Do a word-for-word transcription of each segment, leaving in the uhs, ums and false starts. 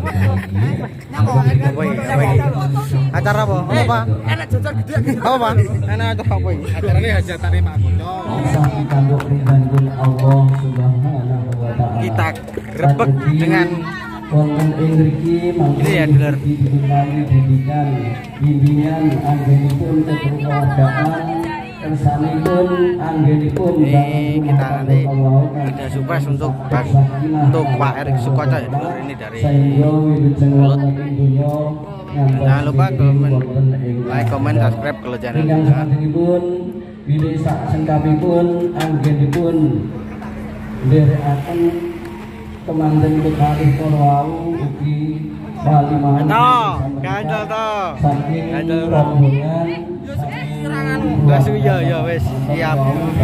Acara apa? Apa? Enak jajan gede. Apa, Pak? Enak acara apa iki? Acarane hajatane Pak Kunco. Kita grebek dengan wonten ing mriki mangke ya, Dulur. dipunani bimbingan bimbingan anggenipun kekeluargaan kersanipun anggenipun ini kita nanti ada surprise untuk Pak untuk Pak Erik Sukoco ya, Dulur. Ini dari Kelut. Jangan lupa komen, like, comment, subscribe kalau channel kita. Bilih sak sengkapipun anggenipun nderekaken kemanten kekalih para wau ugi kalimahan Gandol to. saking Gandol. rombongan Wes ya ya wes siap.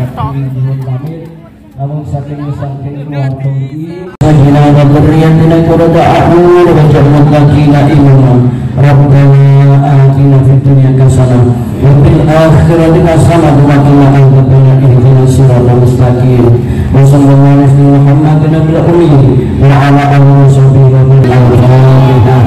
namun saking saking keluarga iki sajina wa dzurriyyatina qurrata a'yun waj'alna lana imama rabbana atina fid dunya hasanah wa fil akhirati hasanah wa qina adzabannar ihdinas siratal mustaqim wa sallallahu alaihi Muhammadin nabiyil ummi wa ala alihi wa sahbihi wa sallam.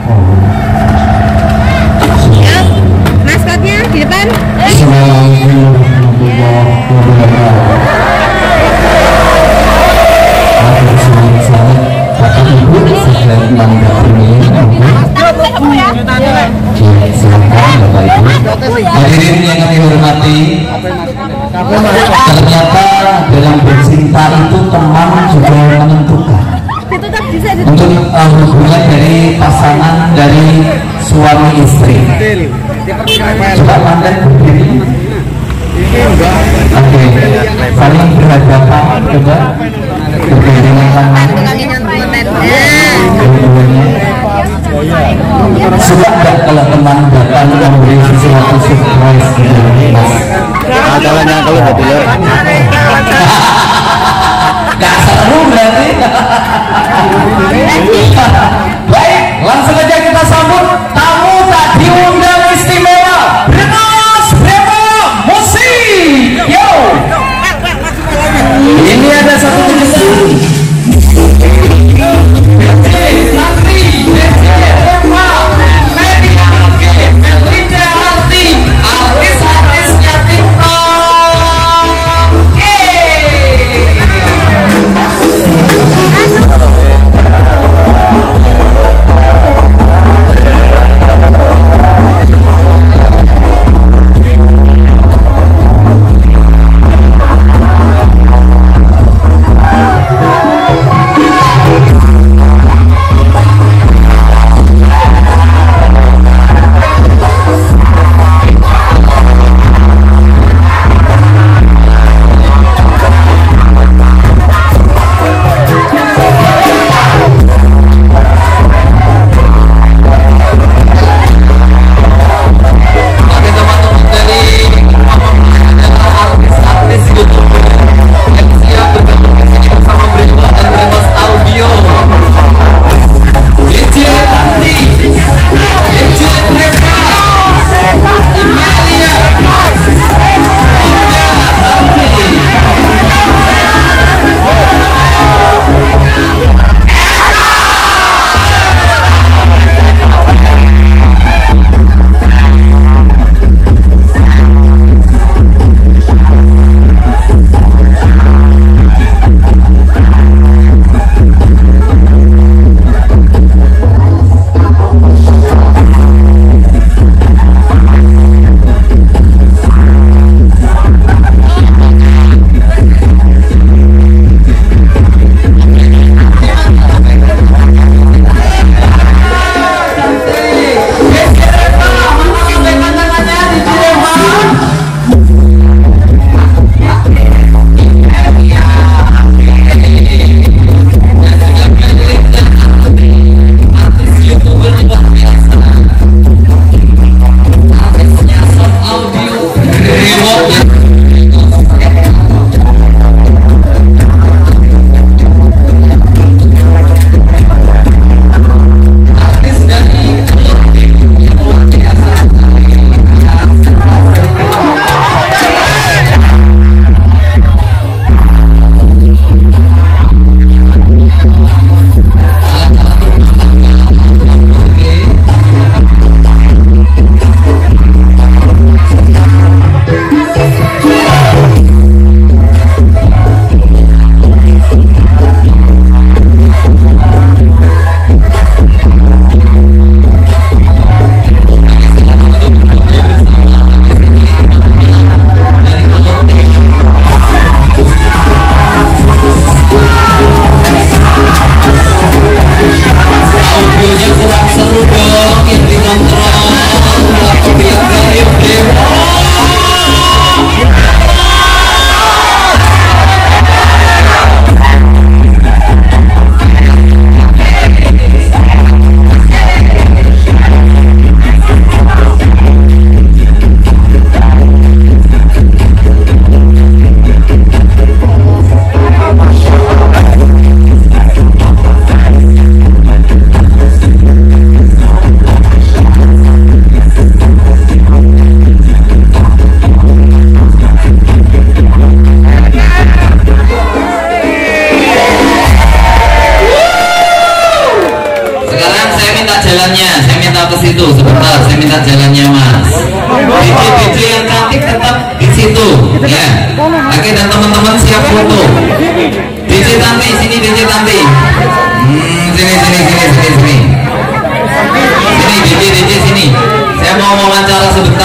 Siap, maskotnya di depan. Assalamualaikum warahmatullahi wabarakatuh. Bapak Ibu sudah menanggapi silakan Bapak Ibu. Hadirin yang kami hormati, ternyata dalam bercinta itu teman juga menentukan untuk uh, hubungan dari pasangan dari suami istri. Coba mantan berdiri. Oke, saling berhadapan, coba bergandengan tangan. Suka nggak kalau teman datang memberi sesuatu surprise gitu, Mas? Acaranya kalau udah Dulur. Gak seru berarti. Baik, langsung aja kita sambut tamu tak diundang istimewa. Brenos Bremo Musik. Yo. Ini ada satu kejutan. Thank you.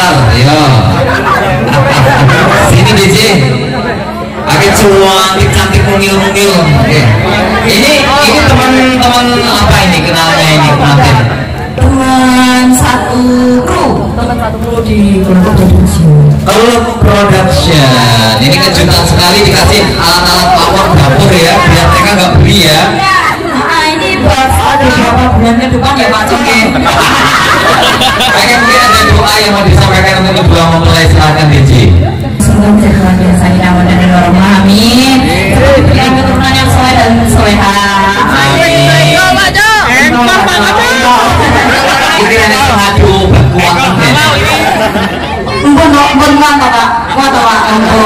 Bentar, ya. Sini D J. Agak cuan, cantik mungil-mungil. Oke. Ini ini teman-teman apa ini kenalnya ini pengantin? Teman satu kru, teman satu kru di Golok Production. Golok Production. Ini kejutan sekali dikasih alat-alat power dapur ya, biar mereka nggak beli ya. Nah ini buat beberapa bulan ke depan ya Pak Cok ya. Kayaknya mungkin ada doa yang mau disampaikan untuk kedua mempelai, silakan D J. Semoga menjadi biasa kita dan normal. Amin. Berikan keturunan yang soleh dan soleha. Amin. Empang banget. Ini hanya pengadu berkuatan ya. Mbon mbon mantap Pak. Kuat Pak.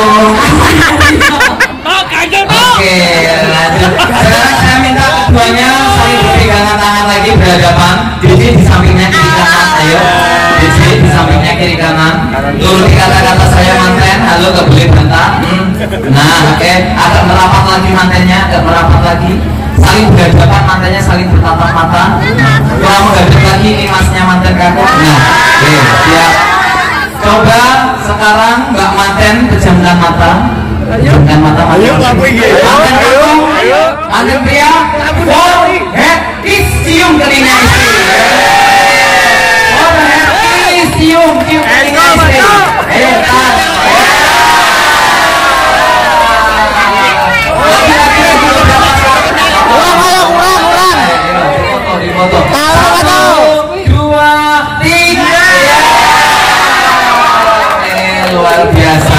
Oke, lanjut. Sekarang saya minta keduanya saling berpegangan tangan lagi berhadapan. D J di sampingnya kiri kanan, ayo. D J di sampingnya kiri kanan. Turuti kata-kata saya manten. Halo, gak boleh bantah. Hmm. Nah, oke. Okay. Agak merapat lagi mantennya, agak merapat lagi. Saling berhadapan, mantennya saling bertatap mata. Kalau menghadap lagi, ini masnya manten kaku. Nah, oke, okay. Siap. Coba sekarang Mbak manten pejamkan mata. Pejamkan mata. Ayo, laku ini. Manten kaku. Manten pria. Forehead kiss, cium telinga istri. Forehead kiss, cium, cium telinga istri. Ayo, tas. Foto. Satu, dua, tiga. Eh, luar biasa.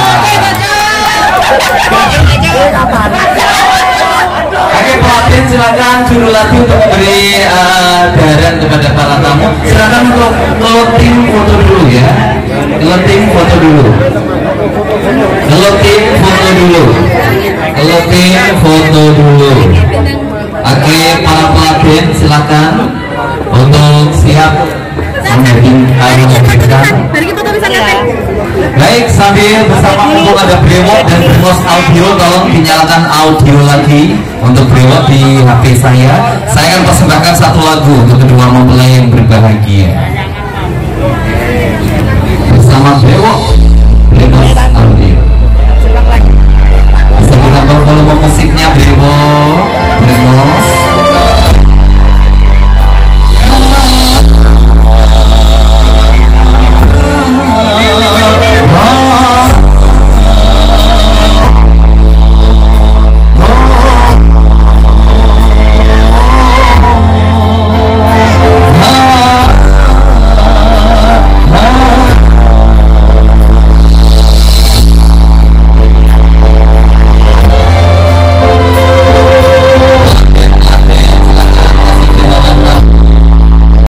Oke, pelatihan silakan juru latih untuk memberi uh, daran kepada para tamu. Silakan untuk clothing foto dulu ya. Clothing foto dulu. Clothing foto dulu. Clothing foto dulu. Oke, para pelatihan silakan untuk siap memberikan. Baik, sambil bersama untuk ada brewok dan brewok audio, tolong dinyalakan audio lagi untuk brewok di H P saya. Saya akan persembahkan satu lagu untuk kedua mempelai yang berbahagia.